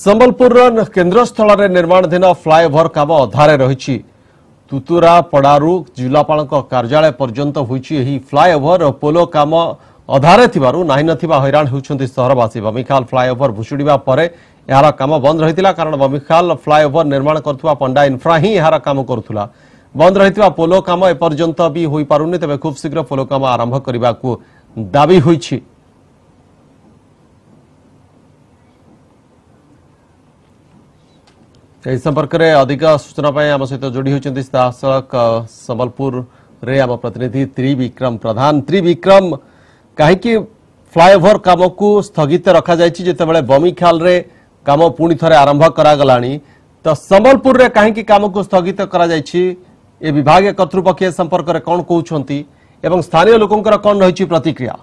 संबलपुर केन्द्रस्थल निर्माणाधीन फ्लाईओवर काम अधारे रही तुतुरा पड़ारू जिलापाल कार्यालय पर्यंत होई फ्लाईओवर पोलो काम अधारे थिबारु नाही नथिबा हैरान होउछन्ति सहरवासी। बमिखाल फ्लाईओवर भुशुड़िबा परे यार काम बंद रहितिला कारण बमिखाल फ्लाईओवर निर्माण करथुवा पंडा इन्फ्रा ही यार काम करुथुला। बंद रहितिबा पोलो काम एपर्यंत भी होई पारुनी, तबे खूब शीघ्र पोलो काम आरंभ करिबाकू दाबी होईछि। इस संपर्क में अधिक सूचना आम सहित जोड़ी होती सीधासख संबलपुर रे आम प्रतिनिधि त्रिविक्रम प्रधान। त्रिविक्रम, कहीं फ्लाईओवर काम को स्थगित रखा जितेबाला बमिखाल रे काम पुणी थे आरंभ करागला, तो संबलपुर रे कहीं काम को स्थगित करा ए विभाग कर्तृपक्ष संपर्क में कौन कहते एवं स्थानीय लोकंकर कौन रही प्रतिक्रिया?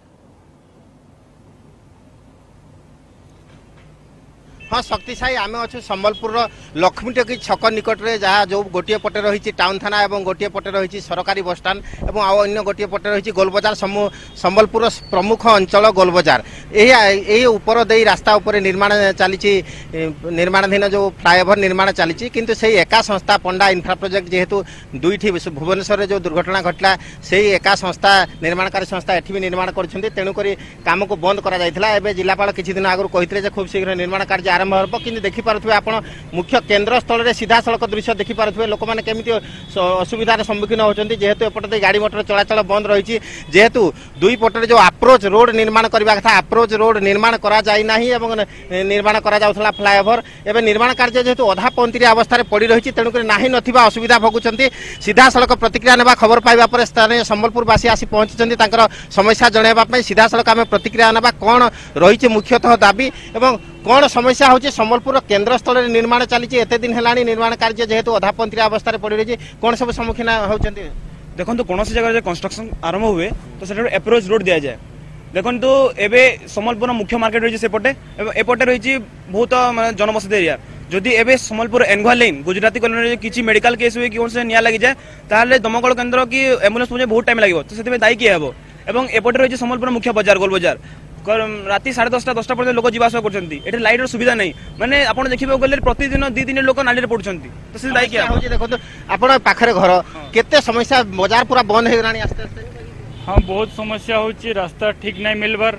हाँ शक्तिशायी आम अच्छे संबलपुर लक्ष्मीटकी छक निकट में जहाँ जो गोटे पटे रही टाउन थाना और गोटे पटे रही सरकारी बसस्टाण और अन्य गोटे पटे रही गोलबजार संबलपुर प्रमुख अंचल गोलबजार। यही उपर दे रास्ता उपर निर्माण चली निर्माणाधीन जो फ्लाईओवर निर्माण चली, किंतु से एका संस्था पंडा इन्फ्रा प्रोजेक्ट जेहेतु दुईटी भुवनेश्वर जो दुर्घटना घटला से एका संस्था निर्माणकारी संस्था एठी भी निर्माण कर तेणुक काम को बंद कर जिलापाल किसी दिन आगु कहते खूब शीघ्र निर्माण कार्य आरंभ हो, कि देखिपे आप मुख्य केन्द्र स्थल में सीधा सड़क दृश्य देखिपे लोक मैंने केमी असुविधार सम्मुखीन होती जेहेतु एपटे गाड़ी मोटर चलाचल बंद रही जेहेतु दुई पटे जो अप्रोच रोड निर्माण करने कथा अप्रोच रोड निर्माण करा जाई नाही एवं निर्माण करा जाउथला फ्लाईओवर एवं निर्माण कार्य जेहेतु अधा पंतिरिया अवस्था पड़ी रही तेणुक नाही नथिबा असुविधा भोगुंट। सीधा सड़क प्रतिक्रिया नेबा खबर पाइबा पर स्थानीय संबलपुरवासी आसी पहुंची समस्या जनवाई सीधा सड़क आम प्रतिक्रिया नेबा कौन रही मुख्यतः दाबी एवं कौन समस्या होची संबलपुर केन्द्र स्थल निर्माण चली एते दिन हेलानी निर्माण कार्य जेहेतु अधा पंतिरिया अवस्था पड़ी रही कौन सब सम्मुखीन होती? देखो कौन जगह कंस्ट्रक्शन आरंभ हुए तो से अप्रोच रोड दि जाए। देखो एवं संबलपुर मुख्य मार्केट रही सेपटे एपटे रही बहुत जनबसती एरिया जदि एवं संबलपुर एनघुआ लाइन गुजराती कॉलोनी किसी मेडिकल केस हुए कि कौन से निया लगी जाए ताहले दमकल केन्द्र की एम्बुलेंस मुझे बहुत टाइम लगे तो से दायी किए हे एवं एपटे रही संबलपुर मुख्य बजार गोल बजार राति 10:30 पर्यटन लोक जीवास कर लाइटर सुविधा नहीं माने आप देखिए गले प्रतिदिन 2-3 लोक नाली पड़ुं तो से दायी किया देखो आप पाखे घर केते समस्या बाजार पूरा बंद हो गलानी आस्ते आस्ते। हाँ बहुत समस्या होची, रास्ता ठीक नहीं मिलबार,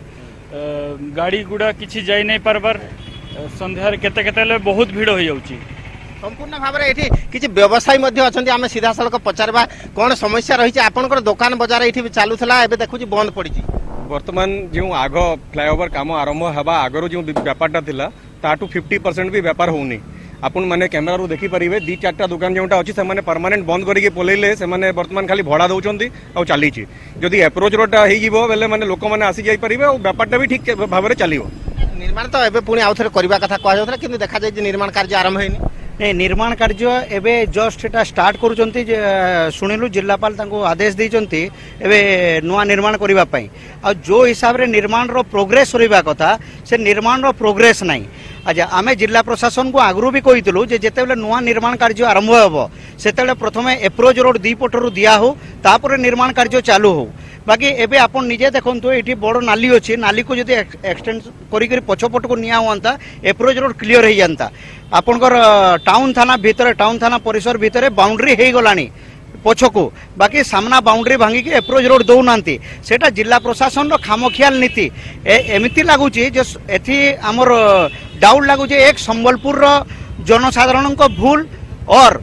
गाड़ी गुड़ा किछि जाई नहीं पारबार, संध्यार केते केते बहुत भीड़ हो जाउची। संपूर्ण भाव में ये किसी व्यवसायी अच्छा आम सीधा सड़क पचारवा कौन समस्या रही आपंकर दुकान बजार ये चलूला एवं देखुची बंद पड़ी वर्तमान जो आग फ्लाईओवर काम आरंभ हवा आगर जो व्यापारटा थिला ताटू 50% भी व्यापार होनी। आपण माने कैमेरा रू देखि परिबे 2-4टा दुकान जोटा अछि से माने परमानेंट बंद करिके पोलेले से माने वर्तमान खाली भड़ा दउचंती आ चली छि। जदि अप्रोच रोडटा हेइ जिवो बेले माने लोक माने आसी जाई परिबे और व्यापारटा भी ठीक भाव में चलिवो। निर्माण तो एबे पुणी आउथरे करबा कथा कहै जाउथला किंतु देखा जाय जे निर्माण कार्य आरंभ हेनी। नहीं निर्माण कार्य एवं जस्ट एटा स्टार्ट करुँच शुणिलु जिलापाल आदेश देते एवं नुआ निर्माण करने आ जो हिसाब रे निर्माण रो प्रोग्रेस रहा कथा से निर्माण रो प्रोग्रेस नहीं। अच्छा आम जिला प्रशासन को आगु भी कहीलु जिते नुआ निर्माण कार्य आरंभ हो से प्रथम एप्रोच रोड 2 पटरू दिया हो तापर निर्माण कार्य चालू हो। बाकी एबे आपण निजे देखंतु एठी बड़ नाली अछि, नाली को जदि एक्सटेंड करी पछपट को निया हुआंता एप्रोच रोड क्लियर हो जाता। आपनकर टाउन थाना भीतर टाउन थाना परिसर भीतर बाउंड्री हो गलानी पछको, बाकी सामना बाउंड्री भांगिकी एप्रोच रोड दौनांती सेटा जिला प्रशासन रो खामखियाल नीति एमिति लागुची जे एथि हमर डाउट लागुची एक संबलपुर रो जनसाधारण को भूल और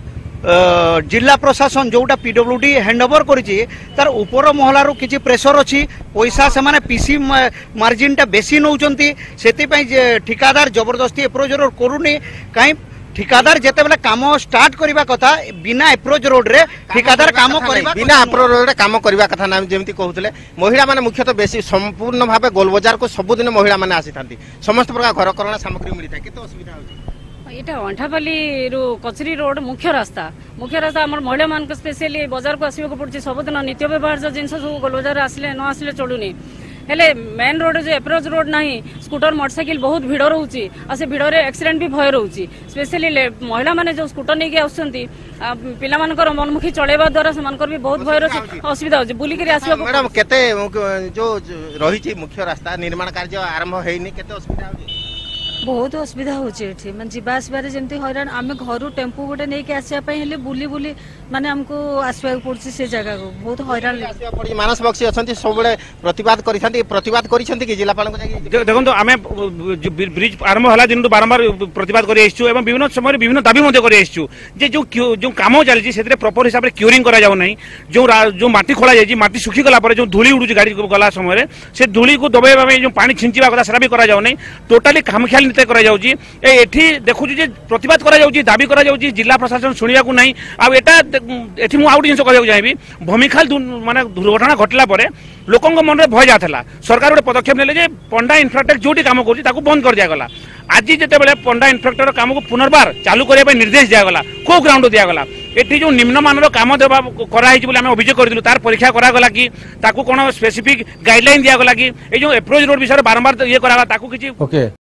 जिला प्रशासन जोटा पीडब्ल्यूडी हैंडओवर करिछि तार ऊपर महला रो किछि प्रेशर अछि पैसा से माने पीसी मार्जिन टा बेसी नउचंती सेति पई ठिकादार जबरदस्ती अप्रोच रोड करूनी काई ठिकादार जेते बेले काम स्टार्ट करबा कथा बिना अप्रोच रोड रे ठिकादार काम करबा बिना अप्रोच रोड रे काम करबा कथा ना जेमति कहउतले महिला माने मुख्यतः बेसी संपूर्ण भाबे गोल बाजार को सब दिन महिला माने आसी थांती समस्त प्रकार घर करना सामग्री मिलता केते असुविधा होची। यहाँ अंठापाली कचरी रोड मुख्य रास्ता आम महिला मान स्पेशली बाजार को आसवाक पड़े सबुदिन नित्य व्यवहार जिन सब गोल बाजार आसिले न आसिले चलुनी हेले मेन रोड जो अप्रोच रोड नहीं स्कूटर मोटरसाइकिल बहुत भिड़ रोचे आ से भिड़ एक्सीडेंट भी भय रोचे स्पेशली महिला माने जो स्कूटर नहीं आसुँच पिला मनमुखी चलेवा द्वारा से भी बहुत भय असुविधा होची बुलिक मैडम केते जो रही मुख्य रास्ता निर्माण कार्य आरंभ होइनी केते असुविधा होची बहुत असुविधा होची माने जीवा आसबार जेमती हैरान आमे घर टेम्पू गोटे नहीं के आसिया पई हेले बुली बुली माने हमको आसवा पड़छि से जगह को बहुत हैरान पड़ी मानस बक्सी अछंती सब बळे प्रतिवाद करिसंती कि जिलापाल को देखो तो आमे ब्रिज आरंभ होला दिन बारंबार प्रतिवाद करि आइछु एवं विभिन्न समय विभिन्न दाबी मध्ये करि आइछु जे जो काम चली सेते प्रॉपर हिसाब रे क्यूरिंग करा जाउ नै जो माटी खोला जाई माटी सुखी गला पर जो धूली उडुची गाड़ी गला समय से धूली को दबेबा में जो पानी छिंचिबा कथा सेरा भी करा जाउ नै टोटली खामख्याल नीति करा जाउची एठी देखुछु जे प्रतिवाद करा जाउची दाबी करा जाउची जिला प्रशासन सुनिया को नै आ एटा एठी मु आउट जिंस कहै जाइबी भूमिखाल माने दुर्घटना घटला परे लोकंग मन रे भय जाथला सरकार गोटे पदक्षेप नेले जे पंडा इंफ्रास्ट्रक्चर जोटी काम करछि ताकू बंद कर दिया गला आज जेते बेले पंडा इंफ्रास्ट्रक्चर काम को पुनर्बार चालू करिया पे निर्देश दिया गला को ग्राउंड दिया गला एठी जो निम्न मानर काम देबा करा हिच बोले हम अभियोग करदिलु तार परीक्षा करा गला कि ताकू कोन स्पेसिफिक गाइडलाइन दिया गला कि ए जो अप्रोच रोड विषय बारंबार ये करा ताकू किछि ओके